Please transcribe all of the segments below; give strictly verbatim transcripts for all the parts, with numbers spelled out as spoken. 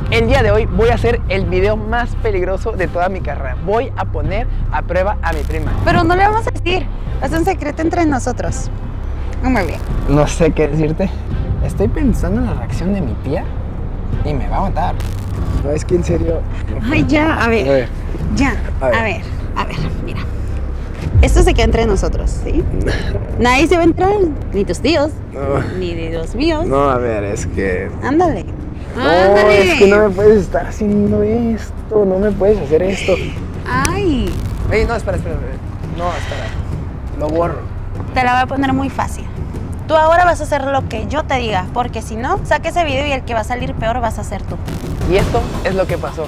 El día de hoy voy a hacer el video más peligroso de toda mi carrera. Voy a poner a prueba a mi prima. Pero no le vamos a decir, es un secreto entre nosotros. Muy bien. No sé qué decirte. Estoy pensando en la reacción de mi tía y me va a matar. No, es que en serio... Ay, ya, a ver. A ver. Ya, A ver. a ver, a ver, mira. Esto se queda entre nosotros, ¿sí? Nadie se va a entrar, ni tus tíos, No. ni los míos. No, a ver, es que... Ándale. No, Ándale. es que no me puedes estar haciendo esto. No me puedes hacer esto. Ay, Ey, no, espera, espera, espera. No, espera. Lo borro. te la voy a poner muy fácil. Tú ahora vas a hacer lo que yo te diga, porque si no, saque ese video y el que va a salir peor vas a ser tú. Y esto es lo que pasó.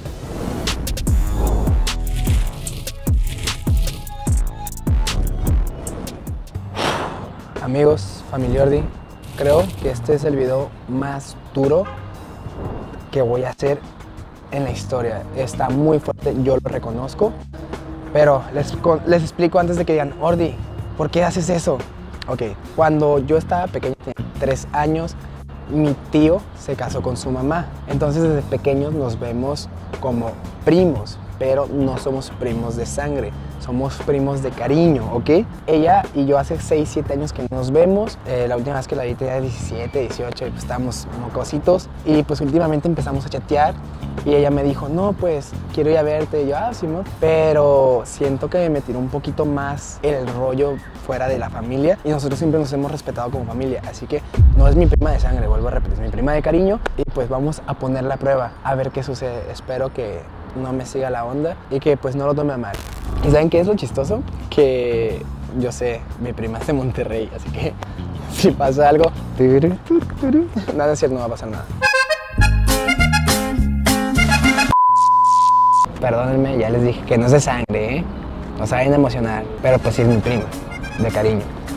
Amigos, familia Ordi, creo que este es el video más duro que voy a hacer en la historia. Está muy fuerte, yo lo reconozco, pero les, les explico antes de que digan, Ordi, ¿por qué haces eso? Ok, cuando yo estaba pequeño, tenía tres años, mi tío se casó con su mamá. Entonces desde pequeños nos vemos como primos, pero no somos primos de sangre, somos primos de cariño, ¿ok? Ella y yo hace seis, siete años que nos vemos. Eh, la última vez que la vi tenía diecisiete, dieciocho, y pues estábamos mocositos. Y pues últimamente empezamos a chatear y ella me dijo, no, pues quiero ir a verte. Y yo, ah, sí, ¿no? Pero siento que me tiró un poquito más el rollo fuera de la familia y nosotros siempre nos hemos respetado como familia. Así que no es mi prima de sangre, vuelvo a repetir, es mi prima de cariño y pues vamos a poner la prueba a ver qué sucede. Espero que no me siga la onda y que pues no lo tome a mal. ¿Y saben qué es lo chistoso? Que yo sé, mi prima es de Monterrey, así que si pasa algo, turu, turu, turu, nada es cierto, no va a pasar nada. Perdónenme, ya les dije que no es de sangre, ¿eh? No saben emocionar, pero pues sí es mi prima, de cariño.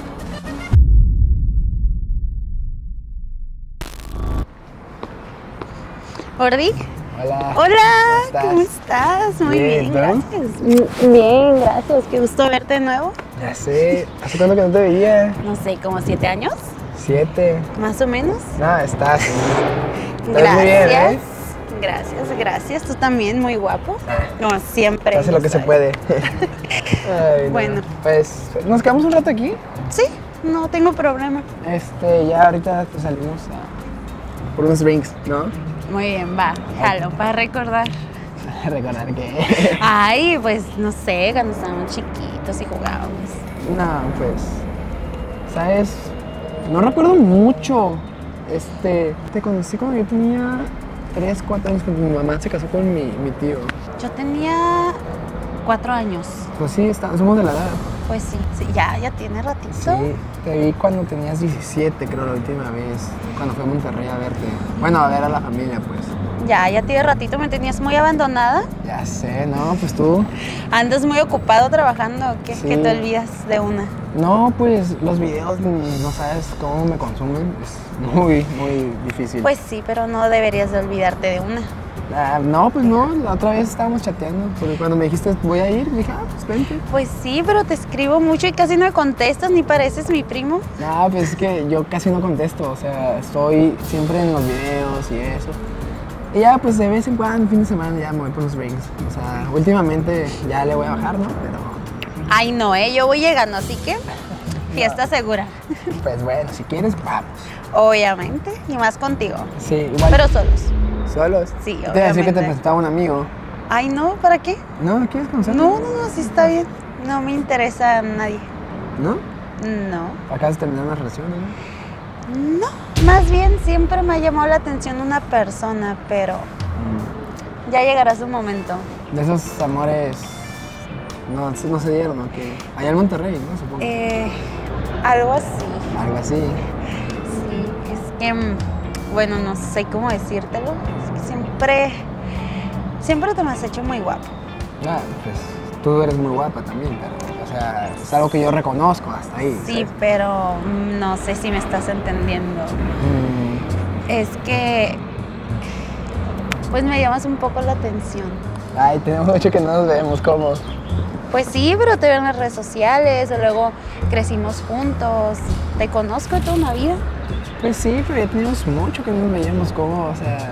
Ordi. Hola. Hola, ¿Cómo estás? ¿cómo estás? Muy Bien, bien, ¿tú? gracias. Bien, gracias. Qué gusto verte de nuevo. Ya sé, ¿hace cuánto que no te veía? No sé, ¿como siete años? Siete. Más o menos. No, estás. Estás Gracias. muy bien, ¿eh? Gracias, gracias. Tú también muy guapo. Como siempre. Hace lo que se puede. Ay, no. Bueno. Pues, ¿nos quedamos un rato aquí? Sí, no tengo problema. Este, ya ahorita pues, salimos a... por unos drinks, ¿no? Muy bien, va, jalo, para recordar. Recordar que... Ay, pues no sé, cuando estábamos chiquitos y jugábamos. No, pues... ¿Sabes? No recuerdo mucho. Este... Te conocí cuando yo tenía tres, cuatro años, cuando mi mamá se casó con mi, mi tío. Yo tenía cuatro años. Pues sí, está, somos de la edad. Pues sí, sí, ya, ya tiene ratito. Sí, te vi cuando tenías diecisiete, creo, la última vez. Cuando fui a Monterrey a verte. Bueno, a ver a la familia, pues. Ya, ya tiene ratito, me tenías muy abandonada. Ya sé, ¿no? Pues tú... ¿Andas muy ocupado trabajando o qué? Sí. Que te olvidas de una. No, pues los videos, no sabes cómo me consumen. Es muy, muy difícil. Pues sí, pero no deberías de olvidarte de una. Ah, no, pues no, la otra vez estábamos chateando. Porque cuando me dijiste voy a ir, dije, ah, pues vente. Pues sí, pero te escribo mucho y casi no me contestas, ni pareces mi primo. No, pues es que yo casi no contesto. O sea, estoy siempre en los videos y eso. Y ya, pues de vez en cuando, fin de semana, ya me voy por los rings. O sea, últimamente ya le voy a bajar, ¿no? Pero... Ay, no, ¿eh? Yo voy llegando, así que fiesta segura. Pues bueno, si quieres, vamos. Obviamente, y más contigo. Sí, igual. Pero solos. ¿Solos? Sí, Te iba a decir que te obviamente. presentaba un amigo. Ay, no, ¿para qué? ¿No? ¿Quieres conocerlo? No, no, no, sí está bien. No me interesa a nadie. ¿No? No. Acabas de terminar una relación, ¿no? No. Más bien siempre me ha llamado la atención una persona, pero ya llegará su momento. De esos amores no, no se dieron, ¿no? Que allá en Monterrey, ¿no? Supongo. Eh, algo así. Algo así. Sí, es que, mm, bueno, no sé cómo decírtelo. Es que siempre, siempre te me has hecho muy guapo. Ah, pues tú eres muy guapa también, pero, o sea, es algo que yo reconozco hasta ahí. Sí, ¿sabes? pero mm, no sé si me estás entendiendo. Mm. Es que, pues me llamas un poco la atención. Ay, tenemos mucho que no nos vemos, ¿cómo? Pues sí, pero te veo en las redes sociales, o luego crecimos juntos. Te conozco de toda una vida. Pues sí, pero ya tenemos mucho que no nos veíamos, ¿cómo? O sea,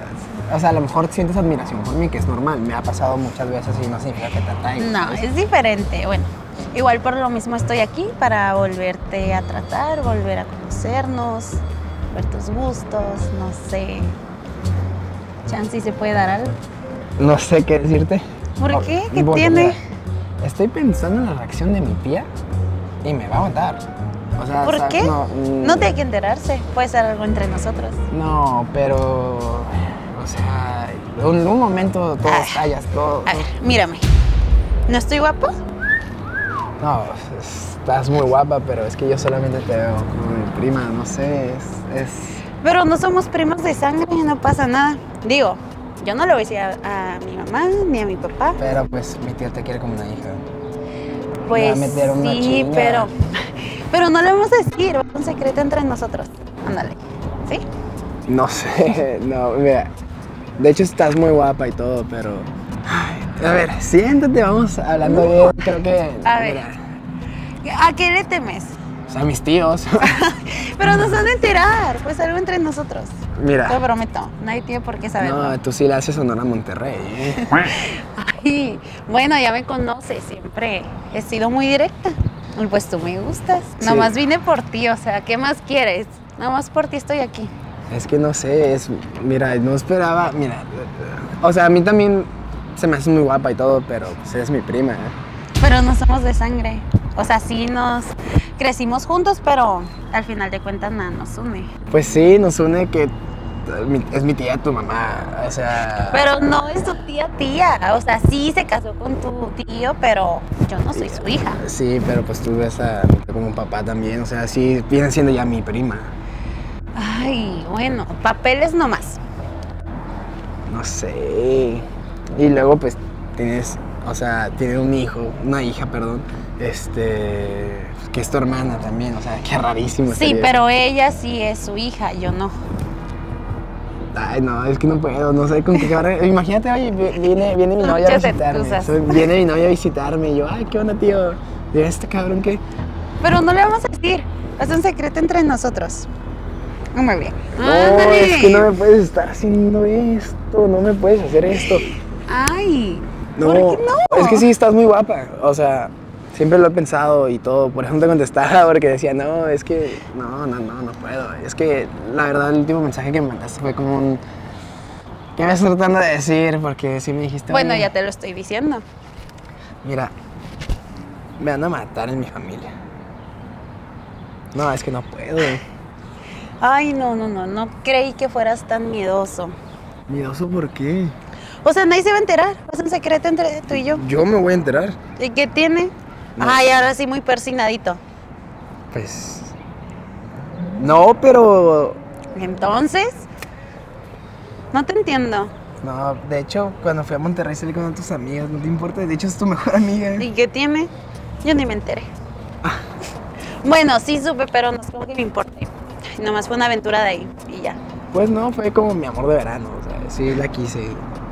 o sea, a lo mejor sientes admiración por mí, que es normal. Me ha pasado muchas veces y no significa que te atraigo. No, ¿sabes? es diferente. Bueno, igual por lo mismo estoy aquí para volverte a tratar, volver a conocernos, ver tus gustos, no sé. Chance, ¿se puede dar algo? No sé qué decirte. ¿Por Oh, qué? ¿Qué porque, tiene? mira, estoy pensando en la reacción de mi tía y me va a matar. O sea, ¿Por ¿sabes? qué? No, mm, No tiene que enterarse. Puede ser algo entre nosotros. No, pero. O sea, en un momento todo Ah, estallas, todo. A ver, mírame. ¿No estoy guapa? No, estás muy guapa, pero es que yo solamente te veo como mi prima, no sé, es. es... Pero no somos primos de sangre, no pasa nada. Digo, yo no le voy a decir a, a mi mamá ni a mi papá. Pero pues mi tía te quiere como una hija. Pues Me va a meter una sí, chinga. pero, pero no le vamos a decir, es un secreto entre nosotros. Ándale, ¿sí? No sé, no, mira. De hecho estás muy guapa y todo, pero. Ay, a ver, siéntate, vamos hablando bien. Creo que. A ver. Mira, ¿A qué le temes? o sea, mis tíos. Pero nos van a enterar, pues algo entre nosotros. Te Mira. prometo, nadie tiene por qué saberlo. No, tú sí le haces honor a Monterrey, ¿eh? Ay, bueno, ya me conoces, siempre he sido muy directa. Y pues tú me gustas. Sí. Nomás vine por ti, o sea, ¿qué más quieres? Nomás por ti estoy aquí. Es que no sé, es. Mira, no esperaba. Mira. O sea, a mí también se me hace muy guapa y todo, pero pues eres mi prima, ¿eh? Pero no somos de sangre. O sea, sí nos crecimos juntos, pero al final de cuentas nada nos une. Pues sí, nos une que mi- es mi tía, tu mamá, o sea... Pero no es tu tía tía. O sea, sí se casó con tu tío, pero yo no soy su hija. Sí, pero pues tú ves a mi tía como un papá también, o sea, sí, viene siendo ya mi prima. Ay, bueno, papeles nomás. No sé... Y luego pues tienes, o sea, tienes un hijo, una hija, perdón, este... que es tu hermana también, o sea, qué rarísimo. Sí, sería. pero ella sí es su hija, yo no. Ay, no, es que no puedo, no sé con qué cara. Imagínate, oye, vi- viene, viene mi novia a Muchas visitarme. excusas. Soy- Viene mi novia a visitarme y yo, ay, qué onda, tío. Mira este cabrón que. Pero no le vamos a decir. Es un secreto entre nosotros. Muy bien. No, Ándale. es que no me puedes estar haciendo esto, no me puedes hacer esto. Ay, No, ¿por qué no? es que sí, estás muy guapa. O sea, siempre lo he pensado y todo. Por eso no te contestaba, porque decía, no, es que. No, no, no, no puedo. Es que la verdad, el último mensaje que me mandaste fue como un. ¿Qué me estás tratando de decir? Porque sí me dijiste. Bueno, "Oye, ya te lo estoy diciendo. Mira, me van a matar en mi familia. No, es que no puedo. Ay, no, no, no, no creí que fueras tan miedoso. ¿Miedoso por qué? O sea, nadie se va a enterar. Es un secreto entre tú y yo. Yo me voy a enterar. ¿Y qué tiene? No. Ay, ahora sí muy persinadito. Pues. No, pero. Entonces, no te entiendo. No, de hecho, cuando fui a Monterrey salí con tus amigas, no te importa. De hecho, es tu mejor amiga. ¿Y qué tiene? Yo ni me enteré. Bueno, sí supe, pero no es como que me importe. Nomás fue una aventura de ahí y ya. Pues no, fue como mi amor de verano. O sea, sí la quise.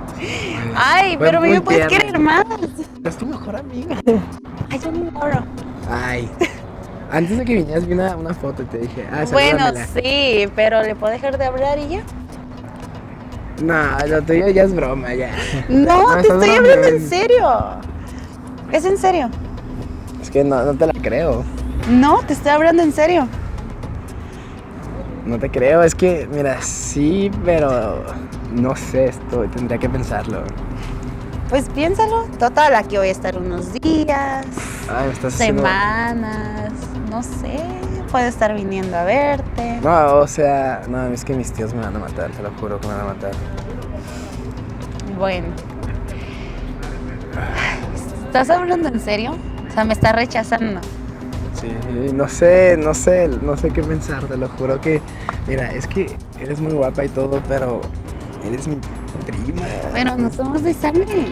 Ay, Fue pero a mí muy me puedes tierna. querer más. Es tu mejor amiga. Ay, yo no oro. Ay. Antes de que vinieras vi una, una foto y te dije, ah, Bueno, salúdamela. sí, pero ¿le puedo dejar de hablar y ya? No, lo tuyo ya es broma, ya. No, Me te estás estoy hablando en bromeando. serio. ¿Es en serio? Es que no, no te la creo. No, te estoy hablando en serio. No te creo, es que, mira, sí, pero no sé esto, tendría que pensarlo. Pues piénsalo. Total, aquí voy a estar unos días, Ay, me estás haciendo- semanas, no sé. Puedo estar viniendo a verte. No, o sea, no, es que mis tíos me van a matar, te lo juro que me van a matar. Bueno. ¿Estás hablando en serio? O sea, me estás rechazando. Sí, no sé, no sé, no sé qué pensar, te lo juro que, mira, es que eres muy guapa y todo, pero eres mi prima. Pero no somos de sangre.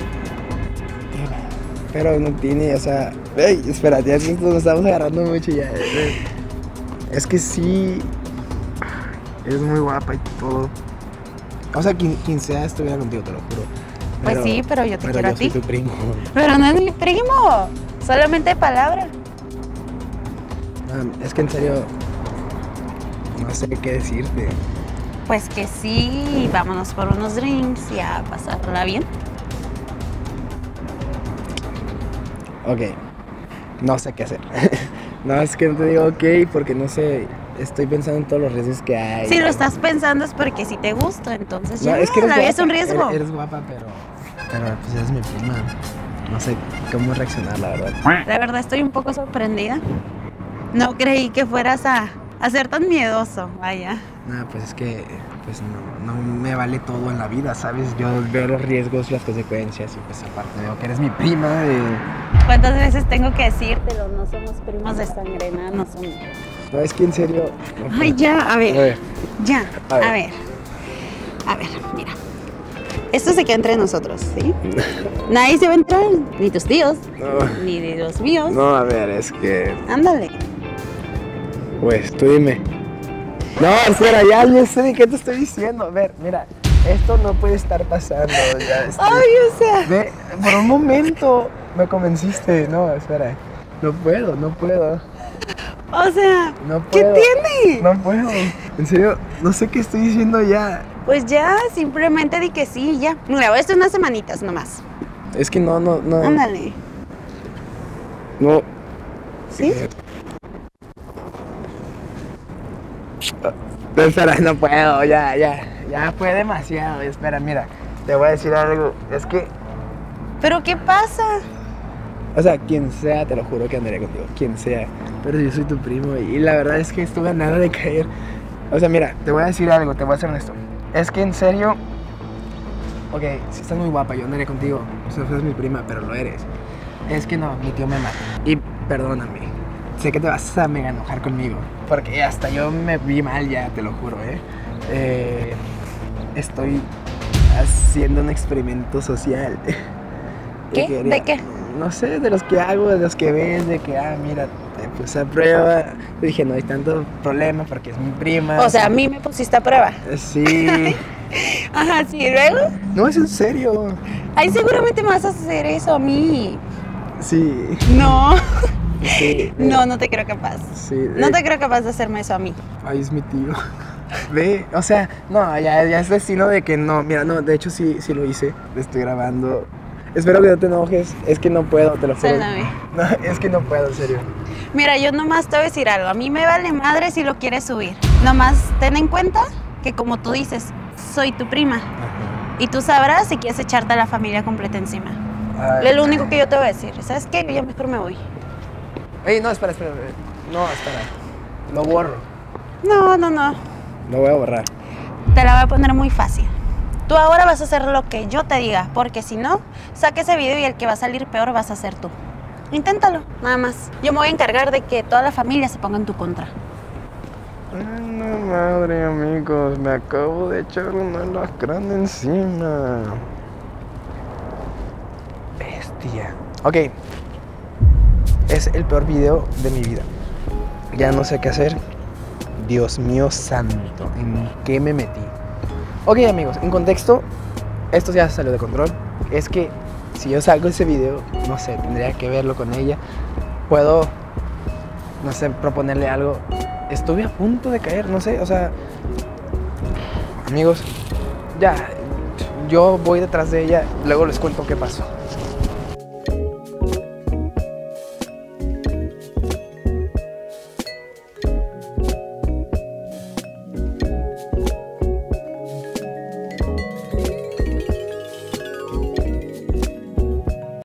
Pero no tiene, o sea, ey, espérate, ya que nos estamos agarrando mucho ya. eh, Es que sí, eres muy guapa y todo. O sea, quien, quien sea estuviera contigo, te lo juro. Pues sí, pero yo te pero quiero a yo soy ti. tu primo. Pero no es mi primo. Solamente palabra. Um, es que en serio, no sé qué decirte. pues que sí, vámonos por unos drinks y a pasarla bien. Ok, no sé qué hacer. No, es que no te digo ok porque no sé, estoy pensando en todos los riesgos que hay. Si lo estás pensando es porque sí te gusta, entonces No, ya, es que eres la vida es guapa, un riesgo. Eres, eres guapa, pero, pero pues eres mi prima. No sé cómo reaccionar, la verdad. La verdad estoy un poco sorprendida. No creí que fueras a, a ser tan miedoso, vaya. No, pues es que pues no, no me vale todo en la vida, ¿sabes? Yo veo los riesgos, las consecuencias y pues aparte veo que eres mi prima. Y... ¿Cuántas veces tengo que decírtelo? No somos primos de sangre, nada, no somos. No, es que en serio... No, Ay, ya, a ver, a ver. ya, A ver. a ver. A ver, mira. Esto se queda entre nosotros, ¿sí? Nadie se va a entrar, ni tus tíos, No, ni de los míos. no, a ver, es que... Ándale. Pues tú dime. No, espera, ya, ya sé de qué te estoy diciendo. A ver, mira, esto no puede estar pasando. Ya estoy... Ay, o sea. Ve, por un momento me convenciste. No, espera. No puedo, no puedo. O sea, No ¿qué puedo. tiene? No puedo. En serio, no sé qué estoy diciendo ya. Pues ya, simplemente di que sí, ya. Mira, esto unas semanitas nomás. Es que no, no, no. Ándale. No. ¿Sí? No, espera, no puedo, ya, ya. Ya fue demasiado. Espera, mira, te voy a decir algo. Es que, ¿Pero qué pasa? o sea, quien sea, te lo juro que andaré contigo. Quien sea. Pero yo soy tu primo y la verdad es que estuve a nada de caer. O sea, mira, te voy a decir algo, te voy a ser honesto. Es que en serio. Ok, si estás muy guapa, yo andaré contigo. O sea, eres mi prima, pero lo eres. Es que no, mi tío me mata. Y perdóname. Sé que te vas a mega enojar conmigo. Porque hasta yo me vi mal ya, te lo juro, ¿eh? eh estoy haciendo un experimento social. ¿Qué? Quería- ¿De qué? No sé, de los que hago, de los que ves, de que, ah, mira, te puse a prueba. Yo dije, no hay tanto problema porque es mi prima. O sea, a mí me pusiste a prueba. Sí. Ajá, sí, ¿y luego? No, es en serio. Ay, seguramente me vas a hacer eso a mí. Sí. No. Sí. No, no te creo capaz. Sí. No eh, te creo capaz de hacerme eso a mí. Ay, es mi tío. Ve, o sea, no, ya, ya es destino de que no. Mira, no, de hecho sí, sí lo hice. Estoy grabando. Espero que no te enojes. Es que no puedo, te lo juro. Sálvame. No, es que no puedo, en serio. Mira, yo nomás te voy a decir algo. A mí me vale madre si lo quieres subir. Nomás ten en cuenta que, como tú dices, soy tu prima. Y tú sabrás si quieres echarte a la familia completa encima. Ay. Es lo único que yo te voy a decir. ¿Sabes qué? Yo ya mejor me voy. Ey, no, espera, espera. espera. No, espera. Lo borro. No, no, no. Lo voy a borrar. Te la voy a poner muy fácil. Tú ahora vas a hacer lo que yo te diga, porque si no, saque ese video y el que va a salir peor vas a ser tú. Inténtalo, nada más. Yo me voy a encargar de que toda la familia se ponga en tu contra. Ay, no, madre, amigos. Me acabo de echar una lacrán encima. Bestia. Ok. Es el peor video de mi vida. Ya no sé qué hacer. Dios mío santo, ¿en qué me metí? Ok, amigos, en contexto, esto ya salió de control. Es que si yo salgo ese video, no sé, tendría que verlo con ella. Puedo, no sé, proponerle algo. Estuve a punto de caer, no sé, o sea... Amigos, ya, yo voy detrás de ella, luego les cuento qué pasó.